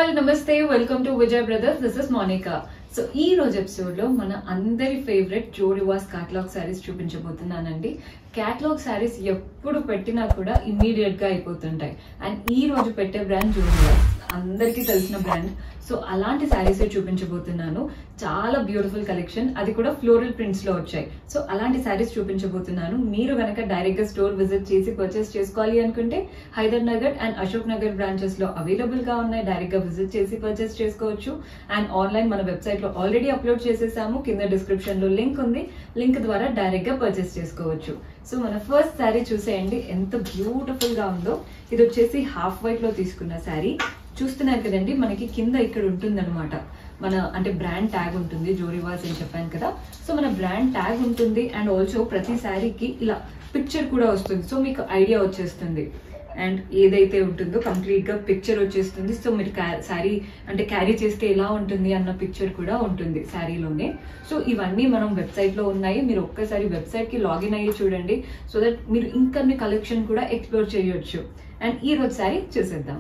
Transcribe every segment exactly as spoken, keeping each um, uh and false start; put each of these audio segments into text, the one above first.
All నమస్తే, welcome to Vijay brothers. This is Monica. So ఈ రోజు ఎపిసోడ్ లో మన అందరి ఫేవరెట్ జోడివాస్ క్యాటలాగ్ శారీస్ చూపించబోతున్నానండి. క్యాటలాగ్ శారీస్ ఎప్పుడు పెట్టినా కూడా ఇమ్మీడియట్ గా అయిపోతుంటాయి. అండ్ ఈ రోజు పెట్టే బ్రాండ్ జోడివాస్, అందరికీ తెలిసిన బ్రాండ్. సో అలాంటి శారీస్ చూపించబోతున్నాను. చాలా బ్యూటిఫుల్ కలెక్షన్, అది కూడా ఫ్లోరల్ ప్రింట్స్ లో వచ్చాయి. సో అలాంటి శారీస్ చూపించబోతున్నాను. మీరు గనక డైరెక్ట్ గా స్టోర్ విజిట్ చేసి పర్చేస్ చేసుకోవాలి అనుకుంటే హైదర్ నగర్ అండ్ అశోక్ నగర్ బ్రాంచెస్ లో అవైలబుల్ గా ఉన్నాయి. డైరెక్ట్ గా విజిట్ చేసి పర్చేస్ చేసుకోవచ్చు. అండ్ ఆన్లైన్ మన వెబ్సైట్ లో ఆల్రెడీ అప్లోడ్ చేసేసాము. కింద డిస్క్రిప్షన్ లో లింక్ ఉంది. లింక్ ద్వారా డైరెక్ట్ గా పర్చేస్ చేసుకోవచ్చు. సో మన ఫస్ట్ శారీ చూసేయండి, ఎంత బ్యూటిఫుల్ గా ఉందో. ఇది వచ్చేసి హాఫ్ వైట్ లో తీసుకున్న శారీ. చూస్తున్నారు కదండి, మనకి కింద ఇక్కడ ఉంటుంది అనమాట మన అంటే బ్రాండ్ ట్యాగ్ ఉంటుంది. జోడివాస్ అని చెప్పాను కదా. సో మన బ్రాండ్ ట్యాగ్ ఉంటుంది. అండ్ ఆల్సో ప్రతి శారీకి ఇలా పిక్చర్ కూడా వస్తుంది. సో మీకు ఐడియా వచ్చేస్తుంది. అండ్ ఏదైతే ఉంటుందో కంప్లీట్ గా పిక్చర్ వచ్చేస్తుంది. సో మీరు శారీ అంటే క్యారీ చేస్తే ఎలా ఉంటుంది అన్న పిక్చర్ కూడా ఉంటుంది శారీలోనే. సో ఇవన్నీ మనం వెబ్సైట్ లో ఉన్నాయి. మీరు ఒక్కసారి వెబ్సైట్ కి లాగిన్ అయ్యి చూడండి. సో దట్ మీరు ఇంకొన్ని కలెక్షన్ కూడా ఎక్స్ప్లోర్ చేయొచ్చు. అండ్ ఈ రోజు శారీ చూసేద్దాం.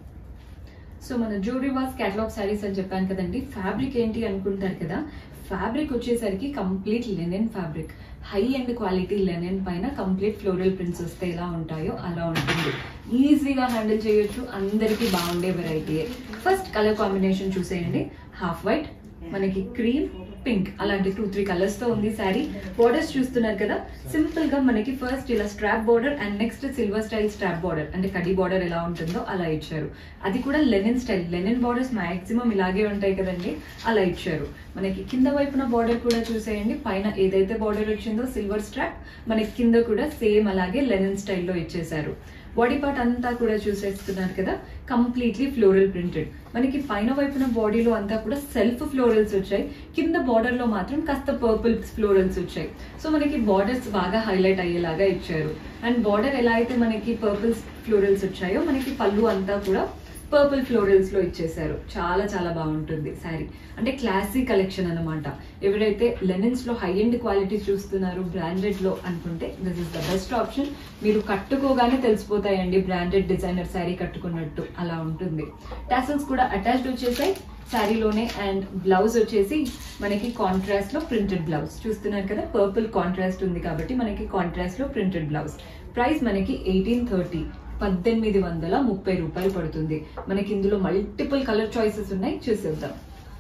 సో మన జోడివాస్ క్యాటలాగ్ శారీస్ అని చెప్పాను కదండి. ఫ్యాబ్రిక్ ఏంటి అనుకుంటారు కదా. ఫ్యాబ్రిక్ వచ్చేసరికి complete linen fabric, high and quality linen పైన కంప్లీట్ ఫ్లోరల్ ప్రింట్స్ వస్తే ఎలా ఉంటాయో అలా ఉంటుంది. ఈజీగా హ్యాండిల్ చేయొచ్చు. అందరికీ బాగుండే వెరైటీయే. ఫస్ట్ కలర్ కాంబినేషన్ చూసేయండి. హాఫ్ వైట్, మనకి క్రీమ్, పింక్, అలాంటి టూ త్రీ కలర్స్ తో ఉంది శారీ. బోర్డర్స్ చూస్తున్నారు కదా, సింపుల్ గా మనకి ఫస్ట్ ఇలా strap border and next silver style strap border, అంటే కడి బోర్డర్ ఎలా ఉంటుందో అలా ఇచ్చారు. అది కూడా linen style. Linen borders maximum ఇలాగే ఉంటాయి కదండి, అలా ఇచ్చారు. మనకి కింద వైపున బోర్డర్ కూడా చూసేయండి. పైన ఏదైతే బోర్డర్ వచ్చిందో సిల్వర్ స్ట్రాప్, మనకి కింద కూడా సేమ్ అలాగే లెనిన్ స్టైల్లో ఇచ్చేసారు. బాడీ పార్ట్ అంతా కూడా చూసేస్తున్నారు కదా, కంప్లీట్లీ ఫ్లోరల్ ప్రింటెడ్. మనకి పైన వైపున బాడీలో అంతా కూడా సెల్ఫ్ ఫ్లోరల్స్ వచ్చాయి. కింద బార్డర్ లో మాత్రం కాస్త పర్పుల్ ఫ్లోరల్స్ వచ్చాయి. సో మనకి బార్డర్స్ బాగా హైలైట్ అయ్యేలాగా ఇచ్చారు. అండ్ బార్డర్ ఎలా అయితే మనకి పర్పుల్ ఫ్లోరల్స్ వచ్చాయో, మనకి పళ్ళు అంతా కూడా పర్పుల్ ఫ్లోరల్స్ లో ఇచ్చేసారు. చాలా చాలా బాగుంటుంది శారీ. అంటే క్లాసీ కలెక్షన్ అనమాట. ఎవరైతే లెనిన్స్ లో హై ఎండ్ క్వాలిటీ చూస్తున్నారు బ్రాండెడ్ లో అనుకుంటే this is the best option. మీరు కట్టుకోగానే తెలిసిపోతాయండి బ్రాండెడ్ డిజైనర్ శారీ కట్టుకున్నట్టు, అలా ఉంటుంది. టాసల్స్ కూడా అటాచ్డ్ వచ్చేసాయి శారీలోనే. అండ్ బ్లౌజ్ వచ్చేసి మనకి కాంట్రాస్ట్ లో ప్రింటెడ్ బ్లౌజ్ చూస్తున్నారు కదా. పర్పుల్ కాంట్రాస్ట్ ఉంది కాబట్టి మనకి కాంట్రాస్ట్ లో ప్రింటెడ్ బ్లౌజ్. ప్రైస్ మనకి ఎయిటీన్ థర్టీ పద్దెనిమిది వందల ముప్పై రూపాయలు పడుతుంది. మనకి ఇందులో మల్టిపుల్ కలర్ చాయిసెస్ ఉన్నాయి, చూసేద్దాం.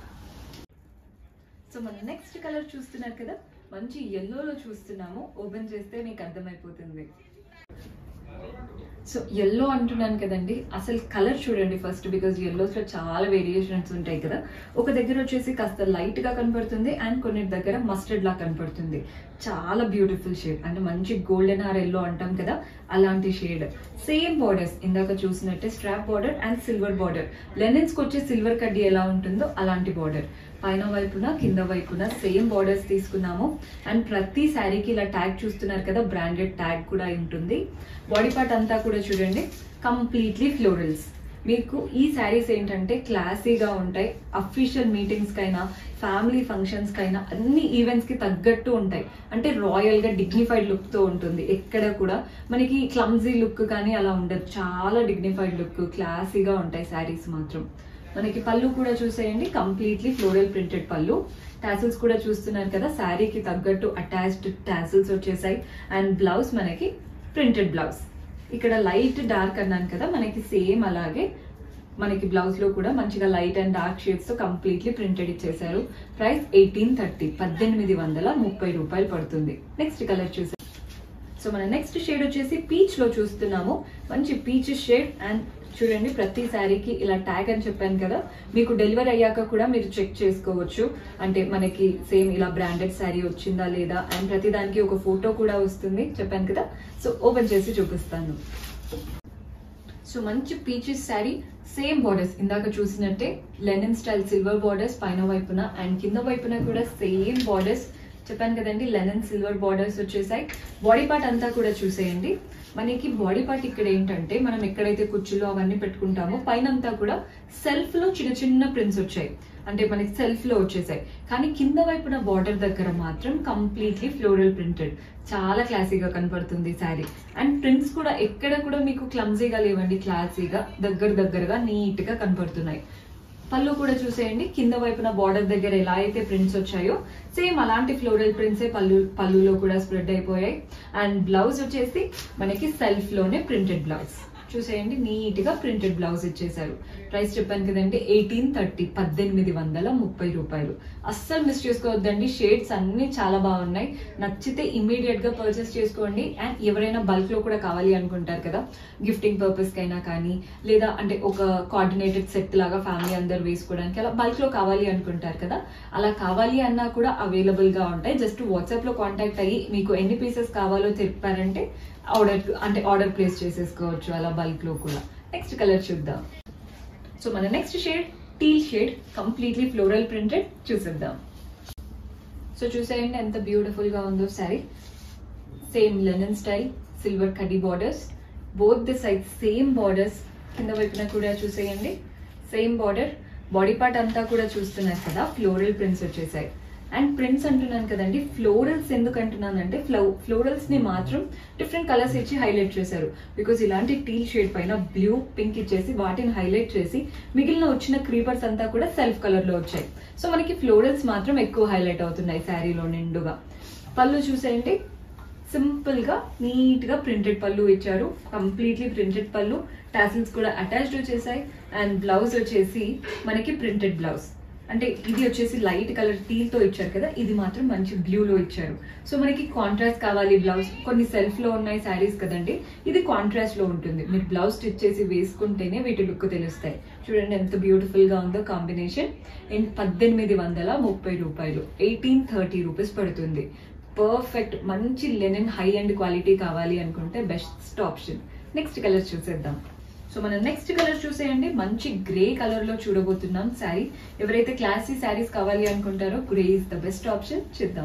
సో మన నెక్స్ట్ కలర్ చూస్తున్నారు కదా, మంచి ఎల్లోలో చూస్తున్నాము. ఓపెన్ చేస్తే మీకు అర్థమైపోతుంది. సో ఎల్లో అంటున్నాను కదండి, అసలు కలర్ చూడండి ఫస్ట్. బికాజ్ ఎల్లోస్ లో చాలా వేరియేషన్స్ ఉంటాయి కదా. ఒక దగ్గర వచ్చేసి కాస్త లైట్ గా కనపడుతుంది అండ్ కొన్ని దగ్గర మస్టర్డ్ లా కనపడుతుంది. చాలా బ్యూటిఫుల్ షేడ్, అంటే మంచి గోల్డెన్ ఆర్ ఎల్లో అంటాం కదా, అలాంటి షేడ్. సేమ్ బార్డర్స్ ఇందాక చూసినట్టే strap border and silver border. Linens కి వచ్చే సిల్వర్ కడ్డీ ఎలా ఉంటుందో అలాంటి బార్డర్. పైన వైపున కింద వైపున సేమ్ బార్డర్స్ తీసుకున్నాము. అండ్ ప్రతి శారీకి ఇలా ట్యాగ్ చూస్తున్నారు కదా, బ్రాండెడ్ ట్యాగ్ కూడా ఉంటుంది. బాడీ పార్ట్ అంతా కూడా చూడండి, కంప్లీట్లీ ఫ్లోరల్స్. మీకు ఈ శారీస్ ఏంటంటే క్లాసీగా ఉంటాయి. అఫీషియల్ మీటింగ్స్ కైనా, ఫ్యామిలీ ఫంక్షన్స్ కైనా, అన్ని ఈవెంట్స్ కి తగ్గట్టు ఉంటాయి. అంటే రాయల్ గా డిగ్నిఫైడ్ లుక్ తో ఉంటుంది. ఎక్కడ కూడా మనకి క్లమ్జీ లుక్ కానీ అలా ఉండదు. చాలా డిగ్నిఫైడ్ లుక్, క్లాసీగా ఉంటాయి శారీస్ మాత్రం. మనకి పళ్ళు కూడా చూసేయండి, completely floral printed pallu. Tassels కూడా చూస్తున్నారు కదా, శారీకి తగ్గట్టు అటాచ్డ్ టాసిల్స్ వచ్చేసాయి. అండ్ బ్లౌజ్ మనకి ప్రింటెడ్ బ్లౌజ్. ఇక్కడ లైట్ డార్క్ అన్నాను కదా, మనకి సేమ్ అలాగే మనకి బ్లౌజ్ లో కూడా మంచిగా లైట్ అండ్ డార్క్ షేడ్స్ తో కంప్లీట్లీ ప్రింటెడ్ ఇచ్చేసారు. ప్రైస్ ఎయిటీన్ థర్టీ పద్దెనిమిది వందల ముప్పై రూపాయలు పడుతుంది. నెక్స్ట్ కలర్ చూసారు. సో మన నెక్స్ట్ షేడ్ వచ్చేసి పీచ్ లో చూస్తున్నాము. మంచి పీచ్ షేడ్. అండ్ చూడండి, ప్రతి శారీకి ఇలా ట్యాగ్ అని చెప్పాను కదా, మీకు డెలివరీ అయ్యాక కూడా మీరు చెక్ చేసుకోవచ్చు. అంటే మనకి సేమ్ ఇలా బ్రాండెడ్ శారీ వచ్చిందా లేదా. అండ్ ప్రతి దానికి ఒక ఫోటో కూడా వస్తుంది, చెప్పాను కదా. సో ఓపెన్ చేసి చూపిస్తాను. సో మంచి పీచెస్ శారీ, సేమ్ బార్డర్స్ ఇందాక చూసినట్టే లెనిన్ స్టైల్ సిల్వర్ బార్డర్స్ పైన వైపున అండ్ కింద వైపున కూడా సేమ్ బార్డర్స్. చెప్పాను కదండి, లెనిన్ సిల్వర్ బార్డర్స్ వచ్చేసాయి. బాడీ పార్ట్ అంతా కూడా చూసేయండి. మనకి బాడీ పార్ట్ ఇక్కడ ఏంటంటే మనం ఎక్కడైతే కుర్చీలో అవన్నీ పెట్టుకుంటామో పైన అంతా కూడా సెల్ఫ్ లో చిన్న చిన్న ప్రింట్స్ వచ్చాయి. అంటే మనకి సెల్ఫ్ లో వచ్చేసాయి. కానీ కింద వైపున బార్డర్ దగ్గర మాత్రం కంప్లీట్లీ ఫ్లోరల్ ప్రింటెడ్. చాలా క్లాసీగా కనపడుతుంది శారీ. అండ్ ప్రింట్స్ కూడా ఎక్కడ కూడా మీకు క్లమ్జీగా లేవండి, క్లాసీగా దగ్గర దగ్గరగా నీట్ గా కనపడుతున్నాయి. పళ్ళు కూడా చూసేయండి, కింద వైపున బార్డర్ దగ్గర ఎలా అయితే ప్రింట్స్ వచ్చాయో సేమ్ అలాంటి ఫ్లోరల్ ప్రింట్సే పళ్ళు పళ్ళులో కూడా స్ప్రెడ్ అయిపోయాయి. అండ్ బ్లౌజ్ వచ్చేసి మనకి సెల్ఫ్ లోనే ప్రింటెడ్ బ్లౌజ్ చూసేయండి, నీట్ గా ప్రింటెడ్ బ్లౌజ్ ఇచ్చేసారు. ప్రైస్ చెప్పాను కదండి, ఎయిటీన్ థర్టీ పద్దెనిమిది వందల ముప్పై రూపాయలు. అస్సలు మిస్ చేసుకోవద్దండి, షేడ్స్ అన్ని చాలా బాగున్నాయి. నచ్చితే ఇమీడియట్ గా పర్చేస్ చేసుకోండి. అండ్ ఎవరైనా బల్క్ లో కూడా కావాలి అనుకుంటారు కదా, గిఫ్టింగ్ పర్పస్ కైనా కానీ, లేదా అంటే ఒక కోఆర్డినేటెడ్ సెట్ లాగా ఫ్యామిలీ అందరు వేసుకోవడానికి అలా బల్క్ లో కావాలి అనుకుంటారు కదా, అలా కావాలి అన్నా కూడా అవైలబుల్ గా ఉంటాయి. జస్ట్ వాట్సాప్ లో కాంటాక్ట్ అయ్యి మీకు ఎన్ని పీసెస్ కావాలో చెప్పారంటే ఆర్డర్ అంటే ఆర్డర్ ప్లేస్ చేసేసుకోవచ్చు అలా బల్క్ లో కూడా. నెక్స్ట్ కలర్ చూద్దాం. సో మన next shade teal shade, completely floral printed చూసేద్దాం. సో చూసేయండి ఎంత బ్యూటిఫుల్ గా ఉందో sari. Same linen style, silver కడ్డీ borders, both the side same borders. కింద వైపున కూడా చూసేయండి సేమ్ బార్డర్. బాడీ పార్ట్ అంతా కూడా చూస్తున్నారు కదా, ఫ్లోరల్ ప్రింట్స్ వచ్చేసాయి. అండ్ ప్రింట్స్ అంటున్నాను కదండి, ఫ్లోరల్స్ ఎందుకు అంటున్నానంటే ఫ్లో ఫ్లోరల్స్ ని మాత్రం డిఫరెంట్ కలర్స్ ఇచ్చి హైలైట్ చేశారు. బికాస్ ఇలాంటి టీల్ షేడ్ పైన బ్లూ పింక్ ఇచ్చేసి వాటిని హైలైట్ చేసి మిగిలిన వచ్చిన క్రీపర్స్ అంతా కూడా సెల్ఫ్ కలర్ లో వచ్చాయి. సో మనకి ఫ్లోరల్స్ మాత్రం ఎక్కువ హైలైట్ అవుతున్నాయి శారీలో నిండుగా. పళ్ళు చూసేయండి, సింపుల్ గా నీట్ గా ప్రింటెడ్ పళ్ళు ఇచ్చారు, కంప్లీట్లీ ప్రింటెడ్ పళ్ళు. టాసిల్స్ కూడా అటాచ్డ్ వచ్చేసాయి. అండ్ బ్లౌజ్ వచ్చేసి మనకి ప్రింటెడ్ బ్లౌజ్, అంటే ఇది వచ్చేసి లైట్ కలర్ టీల్ తో ఇచ్చారు కదా, ఇది మాత్రం మంచి బ్లూ లో ఇచ్చారు. సో మనకి కాంట్రాస్ట్ కావాలి బ్లౌజ్, కొన్ని సెల్ఫ్ లో ఉన్నాయి శారీస్ కదండి, ఇది కాంట్రాస్ట్ లో ఉంటుంది. మీరు బ్లౌజ్ స్టిచ్ చేసి వేసుకుంటేనే వీటి లుక్ తెలుస్తాయి. చూడండి ఎంత బ్యూటిఫుల్ గా ఉందో కాంబినేషన్. అండ్ పద్దెనిమిది వందల ముప్పై రూపాయలు, ఎయిటీన్ థర్టీ రూపీస్ పడుతుంది. పర్ఫెక్ట్ మంచి లెనిన్ హై అండ్ క్వాలిటీ కావాలి అనుకుంటే బెస్ట్ ఆప్షన్. నెక్స్ట్ కలర్ చూసేద్దాం. సో మనం నెక్స్ట్ కలర్ చూసేయండి, మంచి గ్రే కలర్ లో చూడబోతున్నాం శారీ. ఎవరైతే క్లాసీ శారీస్ కావాలి అనుకుంటారో grey is the best option. చూద్దాం.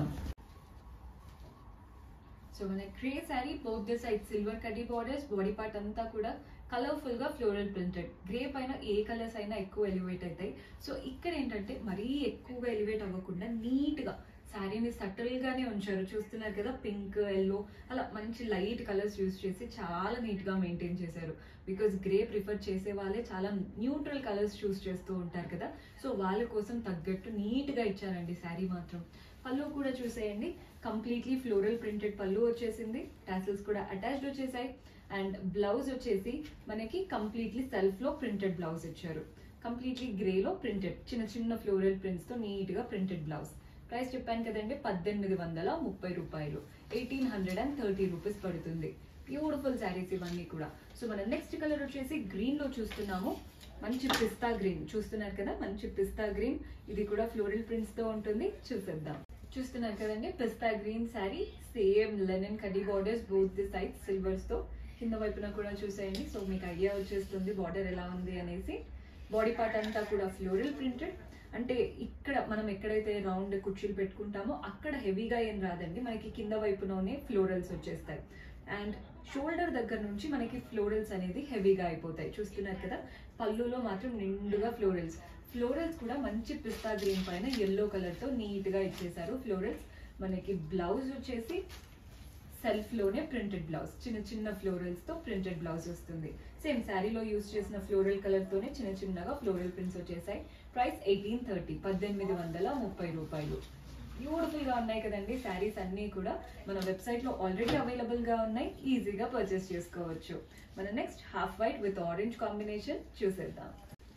సో మన grey sari, both the side silver కడ్డీ బార్డర్స్, బాడీ పార్ట్ అంతా కూడా కలర్ఫుల్ గా ఫ్లోరల్ ప్రింటెడ్. గ్రే పైన ఏ కలర్స్ అయినా ఎక్కువ ఎలివేట్ అవుతాయి. సో ఇక్కడ ఏంటంటే మరీ ఎక్కువగా ఎలివేట్ అవ్వకుండా నీట్ గా శారీని సటిల్ గానే ఉంచారు. చూస్తున్నారు కదా, పింక్ ఎల్లో అలా మంచి లైట్ కలర్స్ యూజ్ చేసి చాలా నీట్ గా మెయింటైన్ చేశారు. బికాస్ గ్రే ప్రిఫర్ చేసే వాళ్ళే చాలా న్యూట్రల్ కలర్స్ చూస్ చేస్తూ ఉంటారు కదా, సో వాళ్ళ కోసం తగ్గట్టు నీట్ గా ఇచ్చారండి శారీ మాత్రం. పళ్ళు కూడా చూసేయండి, కంప్లీట్లీ ఫ్లోరల్ ప్రింటెడ్ పళ్ళు వచ్చేసింది. టాసిల్స్ కూడా అటాచ్డ్ వచ్చేసాయి. అండ్ బ్లౌజ్ వచ్చేసి మనకి కంప్లీట్లీ సెల్ఫ్ లో ప్రింటెడ్ బ్లౌజ్ ఇచ్చారు. కంప్లీట్లీ గ్రే లో ప్రింటెడ్ చిన్న చిన్న ఫ్లోరల్ ప్రింట్స్ తో నీట్ గా ప్రింటెడ్ బ్లౌజ్. ప్రైస్ చెప్పాను కదండి, పద్దెనిమిది వందల ముప్పై రూపాయలు, eighteen hundred and thirty rupees పడుతుంది. బ్యూటిఫుల్ శారీస్ ఇవన్నీ కూడా. సో మన నెక్స్ట్ కలర్ వచ్చేసి గ్రీన్ లో చూస్తున్నాము. మంచి పిస్తా గ్రీన్ చూస్తున్నారు కదా, మంచి పిస్తా గ్రీన్. ఇది కూడా ఫ్లోరల్ ప్రింట్స్ తో ఉంటుంది. చూసేద్దాం. చూస్తున్నారు కదండి, pista green sari, same linen కడ్డీ borders, both the side silvers తో. కింద వైపున కూడా చూసేయండి, సో మీకు ఐడియా వచ్చేస్తుంది బార్డర్ ఎలా ఉంది అనేసి. బాడీ పార్ట్ అంతా కూడా ఫ్లోరల్ ప్రింటెడ్. అంటే ఇక్కడ మనం ఎక్కడైతే రౌండ్ కుర్చీలు పెట్టుకుంటామో అక్కడ హెవీగా ఏం రాదండి, మనకి కింద వైపులోనే ఫ్లోరల్స్ వచ్చేస్తాయి. అండ్ షోల్డర్ దగ్గర నుంచి మనకి ఫ్లోరల్స్ అనేది హెవీగా అయిపోతాయి. చూస్తున్నారు కదా, పళ్ళులో మాత్రం నిండుగా ఫ్లోరల్స్. ఫ్లోరల్స్ కూడా మంచి పిస్తా గ్రీన్ పైన ఎల్లో కలర్ తో నీట్ గా ఇచ్చేసారు ఫ్లోరల్స్. మనకి బ్లౌజ్ వచ్చేసి సెల్ఫ్ లోనే ప్రింటెడ్ బ్లౌజ్, చిన్న చిన్న ఫ్లోరల్స్ తో ప్రింటెడ్ బ్లౌజ్ వస్తుంది. సేమ్ శారీలో యూజ్ చేసిన ఫ్లోరల్ కలర్ తోనే చిన్న చిన్నగా ఫ్లోరల్ ప్రింట్స్ వచ్చేసాయి. ప్రైస్ ఎయిటీన్ థర్టీ పద్దెనిమిది వందల ముప్పై రూపాయలు. బ్యూటిఫుల్ గా ఉన్నాయి కదండి శారీస్ అన్ని కూడా. మన వెబ్సైట్ లో ఆల్రెడీ అవైలబుల్ గా ఉన్నాయి, ఈజీగా పర్చేస్ చేసుకోవచ్చు. మన next half white with orange combination చూసేద్దాం.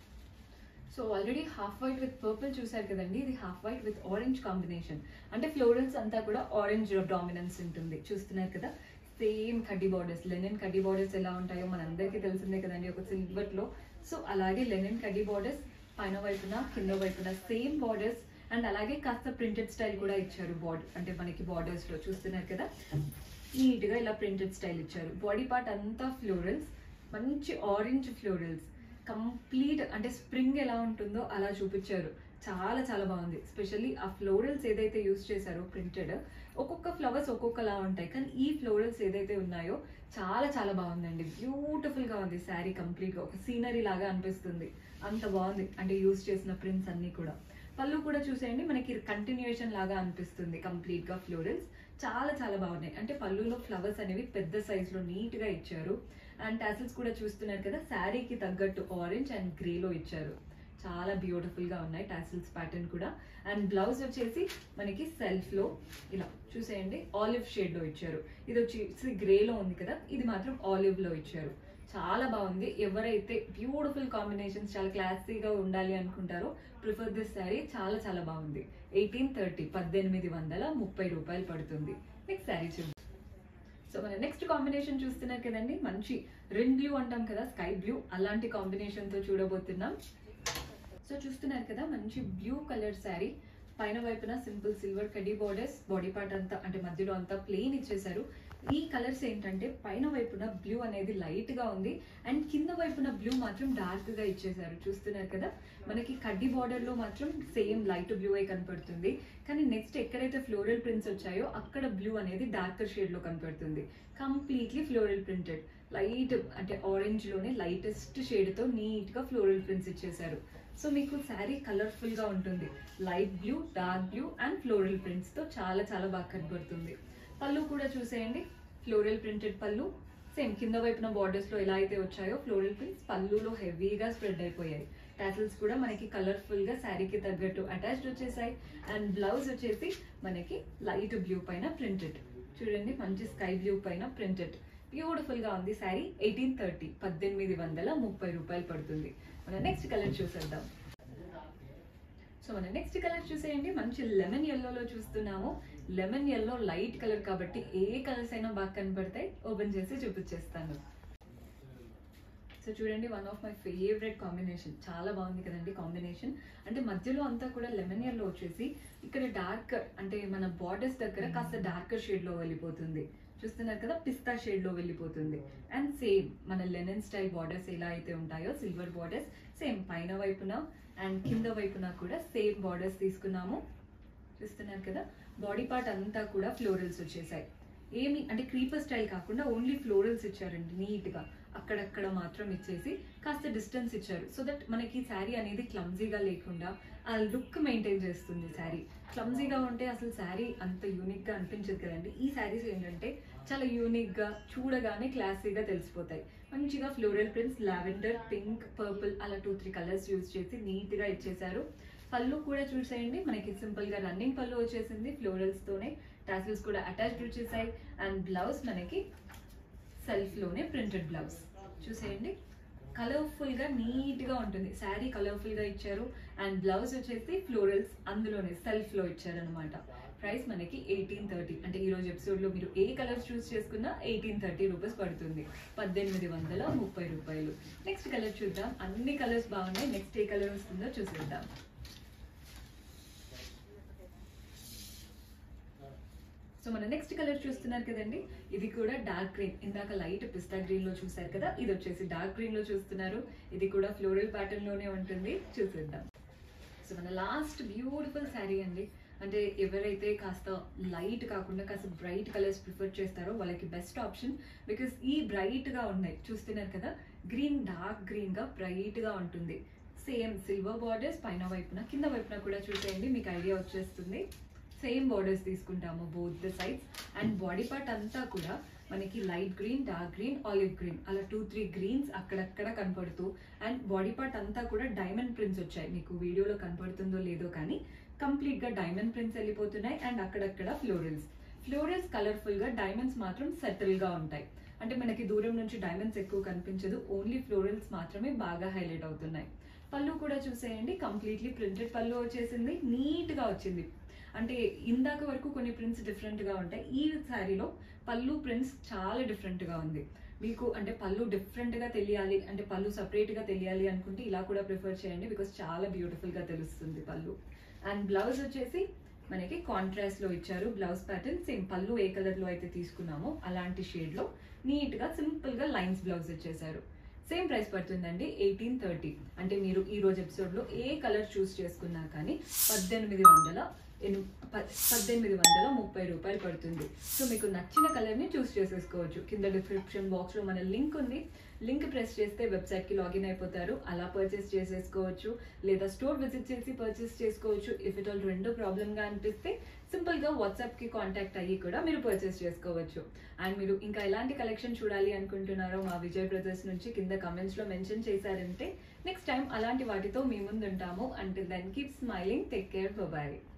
So already half white with purple చూసారు కదండి, ఇది half white with orange combination. అంటే ఫ్లోరల్స్ అంతా కూడా ఆరెంజ్ డామినెన్స్ ఉంటుంది. చూస్తున్నారు కదా, సేమ్ కడ్డీ బార్డర్స్, లెనిన్ కడ్డీ బార్డర్స్ ఎలా ఉంటాయో మనందరికీ తెలిసిందే కదండి, ఒక సిల్వర్ లో. సో అలాగే లెనిన్ కడ్డీ బార్డర్స్, పైన వైపున కింద వైపున సేమ్ బార్డర్స్. అండ్ అలాగే కాస్త ప్రింటెడ్ స్టైల్ కూడా ఇచ్చారు బార్డర్, అంటే మనకి బార్డర్స్ లో. చూస్తున్నారు కదా, నీట్ గా ఇలా ప్రింటెడ్ స్టైల్ ఇచ్చారు. బాడీ పార్ట్ అంతా ఫ్లోరల్స్, మంచి ఆరెంజ్ ఫ్లోరల్స్, కంప్లీట్ అంటే స్ప్రింగ్ ఎలా ఉంటుందో అలా చూపించారు. చాలా చాలా బాగుంది. స్పెషల్లీ ఆ ఫ్లోరల్స్ ఏదైతే యూజ్ చేశారో ప్రింటెడ్, ఒక్కొక్క ఫ్లవర్స్ ఒక్కొక్కలా ఉంటాయి, కానీ ఈ ఫ్లోరల్స్ ఏదైతే ఉన్నాయో చాలా చాలా బాగుందండి. బ్యూటిఫుల్ గా ఉంది శారీ, కంప్లీట్ గా ఒక సీనరీ లాగా అనిపిస్తుంది. అంత బాగుంది అంటే యూజ్ చేసిన ప్రింట్స్ అన్ని కూడా. పళ్ళు కూడా చూసేయండి, మనకి కంటిన్యూయేషన్ లాగా అనిపిస్తుంది. కంప్లీట్ గా ఫ్లోరల్స్ చాలా చాలా బాగున్నాయి. అంటే పళ్ళులో ఫ్లవర్స్ అనేవి పెద్ద సైజ్ లో నీట్ గా ఇచ్చారు. అండ్ టాసిల్స్ కూడా చూస్తున్నారు కదా, శారీకి తగ్గట్టు ఆరెంజ్ అండ్ గ్రే లో ఇచ్చారు. చాలా బ్యూటిఫుల్ గా ఉన్నాయి టాసిల్స్ ప్యాటర్న్ కూడా. అండ్ బ్లౌజ్ వచ్చేసి మనకి సెల్ఫ్ లో ఇలా చూసేయండి ఆలివ్ షేడ్ లో ఇచ్చారు. ఇది వచ్చేసి గ్రే లో ఉంది కదా, ఇది మాత్రం ఆలివ్ లో ఇచ్చారు. చాలా బాగుంది. ఎవరైతే బ్యూటిఫుల్ కాంబినేషన్స్ చాలా క్లాసీగా ఉండాలి అనుకుంటారో ప్రిఫర్ దిస్ శారీ. చాలా చాలా బాగుంది. ఎయిటీన్ థర్టీ పద్దెనిమిది వందల ముప్పై రూపాయలు పడుతుంది. నెక్స్ట్ శారీ చూద్దాం. సో మన నెక్స్ట్ కాంబినేషన్ చూస్తున్నారు కదండి, మంచి రెడ్ బ్లూ అంటాం కదా, స్కై బ్లూ, అలాంటి కాంబినేషన్ తో చూడబోతున్నాం. సో చూస్తున్నారు కదా, మంచి బ్లూ కలర్ శారీ. పైన వైపున సింపుల్ సిల్వర్ కడ్డీ బోర్డర్స్, బాడీ పార్ట్ అంతా అంటే మధ్యలో అంతా ప్లెయిన్ ఇచ్చేసారు. ఈ కలర్స్ ఏంటంటే పైన వైపున బ్లూ అనేది లైట్ గా ఉంది అండ్ కింద వైపున బ్లూ మాత్రం డార్క్ గా ఇచ్చేసారు. చూస్తున్నారు కదా, మనకి కడ్డీ బార్డర్ లో మాత్రం సేమ్ లైట్ బ్లూ అయి కనపడుతుంది, కానీ నెక్స్ట్ ఎక్కడైతే ఫ్లోరల్ ప్రింట్స్ వచ్చాయో అక్కడ బ్లూ అనేది డార్కర్ షేడ్ లో కనపడుతుంది. కంప్లీట్లీ ఫ్లోరల్ ప్రింటెడ్, లైట్ అంటే ఆరెంజ్ లోనే లైటెస్ట్ షేడ్ తో నీట్ గా ఫ్లోరల్ ప్రింట్స్ ఇచ్చేసారు. సో మీకు శారీ కలర్ఫుల్ గా ఉంటుంది. Light blue, dark blue and floral prints తో చాలా చాలా బాగా కనపడుతుంది. పళ్ళు కూడా చూసేయండి, ఫ్లోరల్ ప్రింటెడ్ పళ్ళు. సేమ్ కింద వైపున బార్డర్స్ లో ఎలా అయితే వచ్చాయో ఫ్లోరల్ ప్రింట్స్ పళ్ళులో హెవీగా స్ప్రెడ్ అయిపోయాయి. టాసిల్స్ కూడా మనకి కలర్ఫుల్ గా శారీకి తగ్గట్టు అటాచ్డ్ వచ్చేసాయి. అండ్ బ్లౌజ్ వచ్చేసి మనకి లైట్ బ్లూ పైన ప్రింటెడ్. చూడండి, మంచి స్కై బ్లూ పైన ప్రింటెడ్. బ్యూటిఫుల్ గా ఉంది శారీ. ఎయిటీన్ థర్టీ పద్దెనిమిది వందల ముప్పై రూపాయలు పడుతుంది. మన నెక్స్ట్ కలర్ చూసేద్దాం. సో మన నెక్స్ట్ కలర్ చూసేయండి, మంచి లెమన్ ఎల్లోలో చూస్తున్నాము. లెమన్ ఎల్లో లైట్ కలర్ కాబట్టి ఏ కలర్స్ అయినా బాగా కనపడతాయి. ఓపెన్ చేసి చూపించేస్తాను. సో చూడండి, one of my favourite combination. చాలా బాగుంది కదండి కాంబినేషన్. అంటే మధ్యలో అంతా కూడా లెమన్ ఎల్లో వచ్చేసి ఇక్కడ డార్క్ అంటే మన బార్డర్స్ దగ్గర కాస్త డార్కర్ షేడ్ లో వెళ్ళిపోతుంది. చూస్తున్నారు కదా, పిస్తా షేడ్ లో వెళ్ళిపోతుంది. అండ్ సేమ్ మన లెనిన్ స్టైల్ బార్డర్స్ ఎలా అయితే ఉంటాయో సిల్వర్ బార్డర్స్, సేమ్ పైన వైపున అండ్ కింద వైపున కూడా సేమ్ బార్డర్స్ తీసుకున్నాము. చూస్తున్నారు కదా, బాడీ పార్ట్ అంతా కూడా ఫ్లోరల్స్ వచ్చేసాయి. ఏమి అంటే క్రీపర్ స్టైల్ కాకుండా ఓన్లీ ఫ్లోరల్స్ ఇచ్చారండి నీట్ గా. అక్కడక్కడ మాత్రం ఇచ్చేసి కాస్త డిస్టెన్స్ ఇచ్చారు, సో దట్ మనకి శారీ అనేది క్లమ్జీగా లేకుండా ఆ లుక్ మెయింటైన్ చేస్తుంది. శారీ క్లమ్జీగా ఉంటే అసలు శారీ అంత యూనిక్ గా అనిపించదు కదండి. ఈ శారీస్ ఏంటంటే చాలా యూనిక్ గా చూడగానే క్లాసీగా తెలిసిపోతాయి. మంచిగా floral prints, lavender, pink, purple అలా టూ త్రీ కలర్స్ యూజ్ చేసి నీట్ గా ఇచ్చేసారు. పళ్ళు కూడా చూసేయండి, మనకి సింపుల్ గా రన్నింగ్ పళ్ళు వచ్చేసింది ఫ్లోరల్స్ తోనే. టాసిల్స్ కూడా అటాచ్డ్ వచ్చేసాయి. అండ్ బ్లౌజ్ మనకి సెల్ఫ్ లోనే ప్రింటెడ్ బ్లౌజ్. చూసేయండి, కలర్ఫుల్ గా నీట్ గా ఉంటుంది. శారీ కలర్ఫుల్ గా ఇచ్చారు. అండ్ బ్లౌజ్ వచ్చేసి ఫ్లోరల్స్ అందులోనే సెల్ఫ్ లో ఇచ్చారు అనమాట. ప్రైస్ మనకి ఎయిటీన్ థర్టీ అంటే ఈ రోజు ఎపిసోడ్ లో మీరు ఏ కలర్ చూస్ చేసుకున్నా ఎయిటీన్ థర్టీ రూపీస్ పడుతుంది. పద్దెనిమిది వందల ముప్పై రూపాయలు. నెక్స్ట్ కలర్ చూద్దాం. అన్ని కలర్స్ బాగున్నాయి. నెక్స్ట్ ఏ కలర్ వస్తుందో చూసేద్దాం. సో మన నెక్స్ట్ కలర్ చూస్తున్నారు కదండి, ఇది కూడా డార్క్ గ్రీన్. ఇందాక లైట్ పిస్తా గ్రీన్ లో చూసారు కదా, ఇది వచ్చేసి డార్క్ గ్రీన్ లో చూస్తున్నారు. ఇది కూడా ఫ్లోరల్ ప్యాటర్న్ లోనే ఉంటుంది. చూసేద్దాం. సో మన లాస్ట్ బ్యూటిఫుల్ శారీ అండి. అంటే ఎవరైతే కాస్త లైట్ కాకుండా కాస్త బ్రైట్ కలర్స్ ప్రిఫర్ చేస్తారో వాళ్ళకి బెస్ట్ ఆప్షన్. బికాస్ ఈ బ్రైట్ గా ఉన్నాయి చూస్తున్నారు కదా, గ్రీన్ డార్క్ గ్రీన్ గా బ్రైట్ గా ఉంటుంది. సేమ్ సిల్వర్ బార్డర్స్ పైన వైపున కింద వైపున కూడా చూసేయండి, మీకు ఐడియా వచ్చేస్తుంది. సేమ్ బార్డర్స్ తీసుకుంటాము both the sides. And body part అంతా కూడా మనకి light green, dark green, olive green అలా టూ త్రీ గ్రీన్స్ అక్కడక్కడ కనపడుతూ, అండ్ బాడీ పార్ట్ అంతా కూడా డైమండ్ ప్రింట్స్ వచ్చాయి. మీకు వీడియోలో కనపడుతుందో లేదో కానీ కంప్లీట్ గా డైమండ్ ప్రింట్స్ వెళ్ళిపోతున్నాయి. అండ్ అక్కడక్కడ ఫ్లోరల్స్ ఫ్లోరల్స్ కలర్ఫుల్ గా, డైమండ్స్ మాత్రం సెటిల్ గా ఉంటాయి. అంటే మనకి దూరం నుంచి డైమండ్స్ ఎక్కువ కనిపించదు, ఓన్లీ ఫ్లోరల్స్ మాత్రమే బాగా హైలైట్ అవుతున్నాయి. పళ్ళు కూడా చూసేయండి, కంప్లీట్లీ ప్రింటెడ్ పళ్ళు వచ్చేసింది. నీట్ గా వచ్చింది. అంటే ఇందాక వరకు కొన్ని ప్రింట్స్ డిఫరెంట్ గా ఉంటాయి, ఈ శారీలో పళ్ళు ప్రింట్స్ చాలా డిఫరెంట్ గా ఉంది. మీకు అంటే పళ్ళు డిఫరెంట్ గా తెలియాలి అంటే పళ్ళు సపరేట్ గా తెలియాలి అనుకుంటే ఇలా కూడా ప్రిఫర్ చేయండి, బికాస్ చాలా బ్యూటిఫుల్ గా తెలుస్తుంది పళ్ళు. అండ్ బ్లౌజ్ వచ్చేసి మనకి కాంట్రాస్ట్ లో ఇచ్చారు. బ్లౌజ్ ప్యాటర్న్ సేమ్ పళ్ళు ఏ కలర్ లో అయితే తీసుకున్నామో అలాంటి షేడ్ లో నీట్ గా సింపుల్ గా లైన్స్ బ్లౌజ్ ఇచ్చేసారు. సేమ్ ప్రైస్ పడుతుందండి ఎయిటీన్ థర్టీ. అంటే మీరు ఈ రోజు ఎపిసోడ్ లో ఏ కలర్ చూస్ చేసుకున్నా కానీ పద్దెనిమిది వందల పద్దెనిమిది వందల ముప్పై రూపాయలు పడుతుంది. సో మీకు నచ్చిన కలర్ ని చూస్ చేసేసుకోవచ్చు. కింద డిస్క్రిప్షన్ బాక్స్ లో మన లింక్ ఉంది, లింక్ ప్రెస్ చేస్తే వెబ్సైట్ కి లాగిన్ అయిపోతారు. అలా పర్చేస్ చేసేసుకోవచ్చు, లేదా స్టోర్ విజిట్ చేసి పర్చేస్ చేసుకోవచ్చు. ఇఫ్ ఇట్ ఆల్ రెండు ప్రాబ్లమ్ గా అనిపిస్తే సింపుల్ గా వాట్సాప్ కి కాంటాక్ట్ అయ్యి కూడా మీరు పర్చేస్ చేసుకోవచ్చు. అండ్ మీరు ఇంకా ఎలాంటి కలెక్షన్ చూడాలి అనుకుంటున్నారో మా విజయ్ బ్రదర్స్ నుంచి కింద కమెంట్స్ లో మెన్షన్ చేశారంటే నెక్స్ట్ టైం అలాంటి వాటితో మీ ముందు ఉంటాము. Until then keep smiling, take care, bye.